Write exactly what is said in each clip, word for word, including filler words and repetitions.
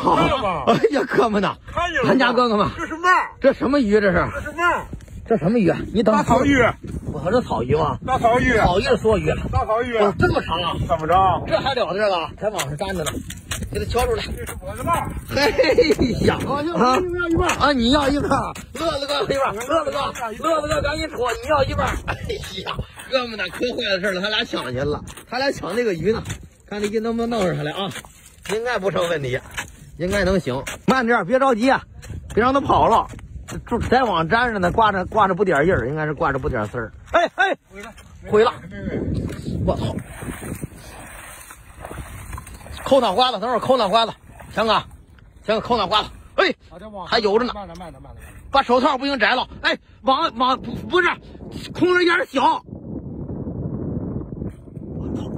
好！哎呀，哥们呐，俺家哥哥们， 这是嘛？ 这什么鱼？这是？ 这是嘛？ 这什么鱼？你等大草鱼。 我说这草鱼吗？ 大草鱼。 草鱼梭鱼。 大草鱼。 哦，这么长啊？ 怎么着？ 这还了得这个？才往上粘着呢，给它敲出来。 这是我的嘛？ 嘿呀！ 啊！你要一半啊！你要一半，乐子哥一半，乐子哥，乐子哥赶紧戳，你要一半。哎呀，哥们呐，可坏的事了，他俩抢去了，他俩抢那个鱼呢，看这鱼能不能弄上来啊？应该不成问题，应该能行。慢点，别着急啊，别让它跑了。就再往粘着呢，挂着挂着不点印儿，应该是挂着不点丝儿。哎哎，毁了！我操！扣脑瓜子，等会儿扣脑瓜子，强哥，强哥扣脑瓜子。哎，还有着呢。 慢点，慢点，慢点。 把手套不行摘了。哎，往往不不是，空着眼小。我操！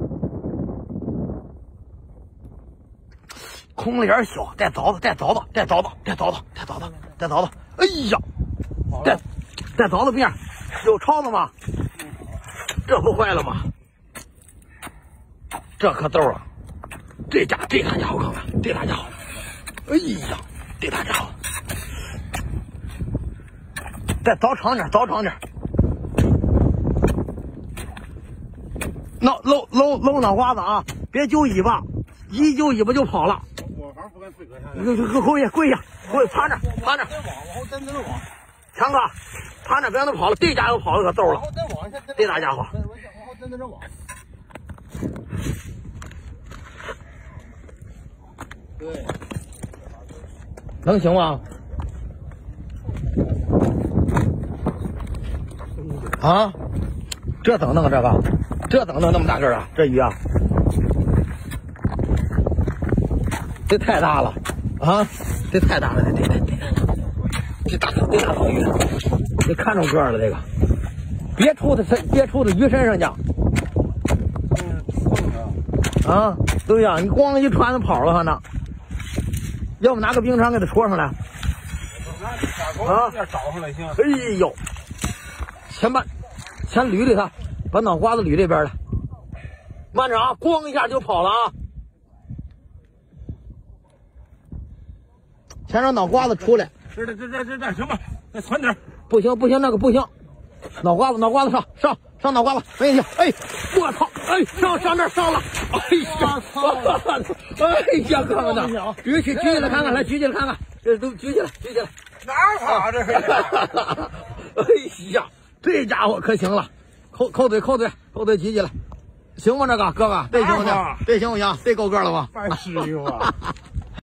空了眼小，带凿子，带凿子，带凿子，带凿子，带凿子，带凿子。哎呀，带带凿子边有抄子吗？这不坏了吗？这颗豆啊，这家这大家伙看看，这大家伙，哎呀，这大家伙，再凿长点，凿长点，弄搂搂搂脑瓜子啊，别揪尾巴，一揪尾巴就跑了。 我反正不跟自个儿下。跪下跪下跪，趴着趴着。 往后真真往。 强哥，趴着别让他跑了，这家伙跑了可豆了。这大家伙。 往后真真往。对。 能行吗？啊？这怎么弄这个？这怎么弄那么大个啊？这鱼啊？这太大了啊！这太大了，这这这这大这大草鱼，这看着个了这个，别出它身，别出它鱼身上去。啊，对呀，你光一穿就跑了，可能。要不拿个冰铲给它戳上来。 啊，要找上来行。 哎呦，先把先捋捋它，把脑瓜子捋这边来。慢着啊，咣一下就跑了啊！先让脑瓜子出来。 这这这这这这行吧，再传点。 不行不行，那个不行。脑瓜子脑瓜子上上上脑瓜子，没问题。哎，我操！哎，上上这上了！哎呀，哎呀，哥们呐，举起举起来看看，来举起来看看，这都举起来举起来。 哪儿跑这是？ 哎呀，这家伙可行了，扣扣嘴扣嘴扣嘴举起来，行吗？这个哥哥，这行不行？这行不行？这够个了吧？ 太实用了。